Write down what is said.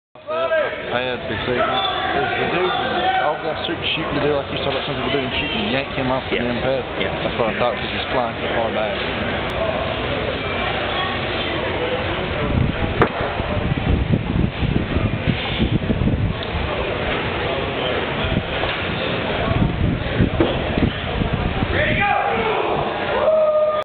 Pad fixation. There's the dude, all got shooting to do like you saw about some people doing, shooting, yank him off the damn pad. Yeah. That's what I thought because he's flying so far back.